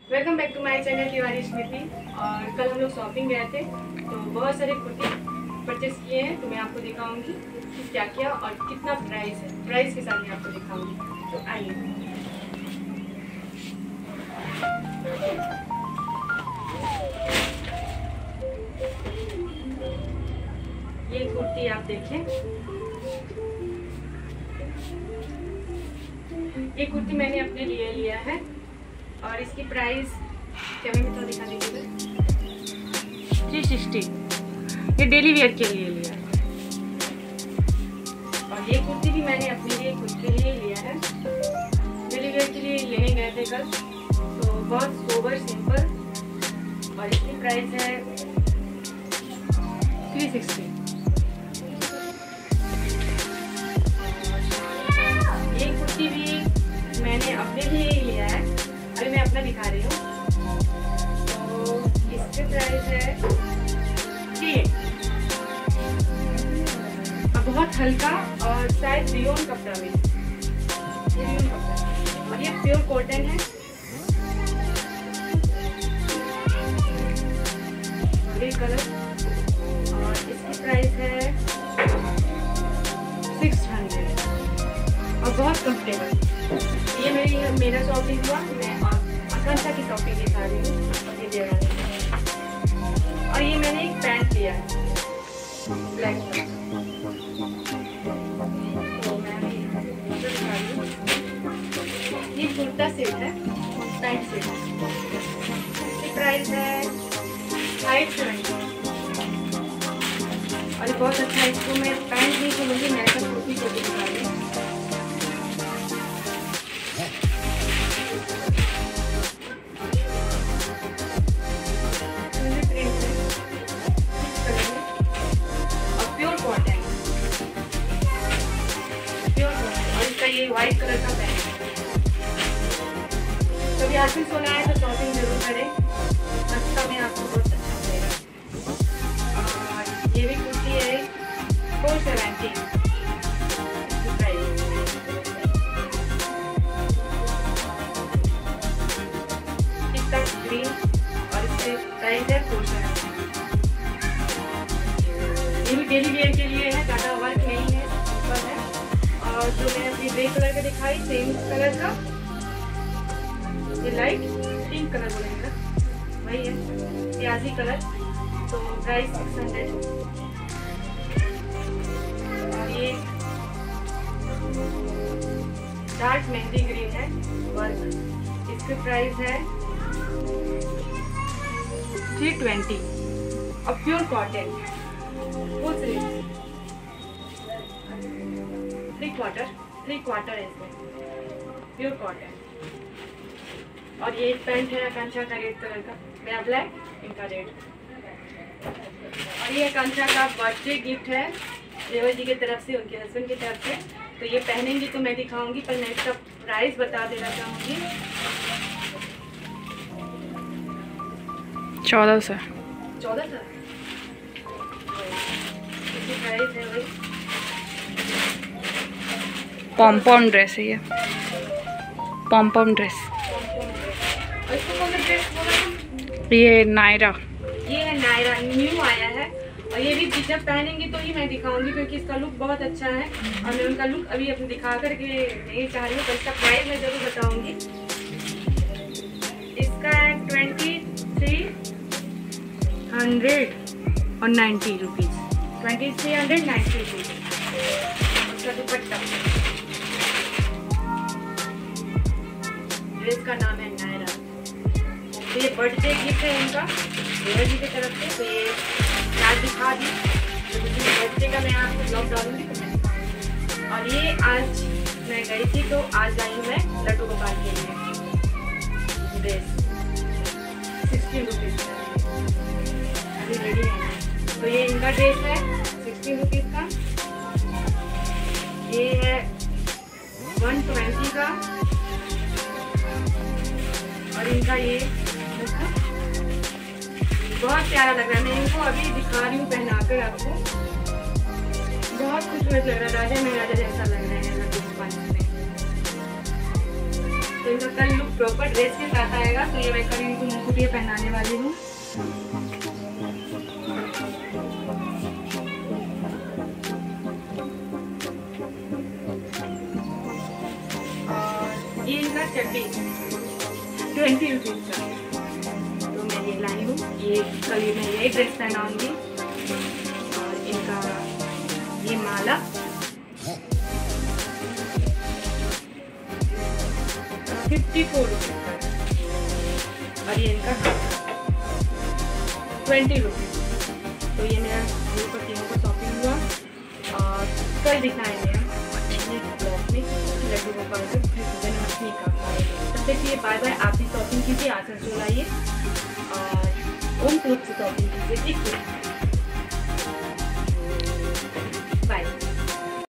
Welcome back to my channel Tiwari Smriti. और कल हम लोग शॉपिंग गए थे तो बहुत सारे कुर्ती परचेस किए हैं, तो मैं आपको दिखाऊंगी कि क्या क्या और कितना प्राइस है। प्राइस के साथ मैं आपको दिखाऊंगी, तो आइए। ये कुर्ती आप देखें, ये कुर्ती मैंने अपने लिए लिया है और इसकी प्राइस कैमरे में तो दिखा दीजिएगा 360। ये डेली वेयर के लिए लिया है। और ये कुर्ती भी मैंने अपने लिए खुद के लिए लिया है। डेली वेयर के लिए लेने गए थे कल, तो बहुत सोबर सिंपल, और इसकी प्राइस है 360। ये कुर्ती भी मैंने अपने लिए ही लिया है, अभी मैं अपना दिखा रही हूँ। तो इसकी प्राइस है 3। बहुत हल्का और शायद रियोन कपड़ा में, ये रियोन कपड़ा और ये प्योर कॉटन है। ग्रे कलर, और इसकी प्राइस है 600 और बहुत कंफर्टेबल। ये मेरा शॉपिंग हुआ, मैं आकांक्षा की शॉपिंग दिखा रही हूँ अपनी देवरानी में। और ये मैंने एक पैंट लिया है ब्लैक कलर, तो मैं दिखा रही हूँ। ये कुर्ता सेट है, पैंट सेट है। इसकी प्राइस है 570 और बहुत अच्छा है। इसको मैं पैंट नहीं खोलूँगी, मैं ऐसा कुर्ती को दिखा रही हूँ। ये व्हाइट कलर का पैंट है। कभी आशीष सोना है तो शॉपिंग जरूर करें, सस्ता में आपको बहुत अच्छा मिलेगा। और ये भी कुर्ती है 470 प्राइस। इसका ग्रीन और इसके प्राइस है 470। ये भी डेली वेयर के लिए है, ज़्यादा वर्क नहीं है, सिंपल है। और जो मैंने अपनी ग्रे कलर का दिखाई, सेम कलर का, ये लाइट पिंक कलर बोलेगा, वही है, प्याजी कलर। तो प्राइस 600। और ये डार्क मेहंदी ग्रीन है वर्क, इसकी प्राइस है 320 और pure cotton, full sleeve, 3 quarter है इसमें, प्योर कॉटन। और ये एक पैंट है आकांक्षा का रेड कलर का, मेरा ब्लैक, इनका रेड। और ये आकांक्षा का बर्थडे गिफ्ट है देवर जी की तरफ से, उनके हस्बैंड की तरफ से। तो ये पहनेंगी तो मैं दिखाऊंगी, पर मैं इसका प्राइस बता देना चाहूँगी। 1400। 1400 इसकी प्राइस है वही। पॉम ड्रेस है ये, पॉम ड्रेस। ये नायरा, ये है नायरा, न्यू आया है। और ये भी जब पहनेंगे तो ही मैं दिखाऊंगी, क्योंकि इसका लुक बहुत अच्छा है और मैं उनका लुक अभी अपने दिखा करके नहीं चाह रही हूँ, पर इसका प्राइस मैं जरूर बताऊंगी। इसका है 2390 रुपीज़, 2390 रुपीज़। उसका दुपट्टा, ड्रेस का नाम है नायरा। तो ये बर्थडे गिफ्ट है इनका देवर जी की तरफ से। तो ये आज दिखा दी, तो बर्थडे का मैं आपको ब्लॉग डालूंगी तो मैं। और ये आज मैं गई थी, तो आज आई हूँ मैं लड्डू गोपाल के लिए ड्रेस, 16 रुपीज़ अभी रेडी है। तो ये इनका ड्रेस है 16 रुपीज़ का। ये है 120 का। और इनका ये बहुत प्यारा लग रहा है, मैं इनको अभी दिखा रही हूँ पहनाकर आपको। बहुत खूबसूरत लग रहा है, राजा महाराजा जैसा लग रहा है लड्डू गोपाल में। तो इनका कल लुक प्रॉपर ड्रेस के साथ आएगा। तो ये मैं कल इनको मुकुट ये पहनाने वाली हूँ। ये इनका चड्डी 20 रुपीज़ का, तो मैं ये लाई हूँ। ये कल मैं यही ड्रेस पहनाऊंगी। और इनका ये माला 54 रुपीज़ का, और ये इनका 20 रुपीज़। तो ये मेरा तीनों का शॉपिंग हुआ। और कल दिखाएंगे हम ब्लॉग में लड्डू गोपाल का जन्माष्टमी का। तब तक ये बाय बाय। आप भी शॉपिंग कीजिए, आसनसोल आइए और ओम क्लोथ से शॉपिंग कीजिए। ठीक है।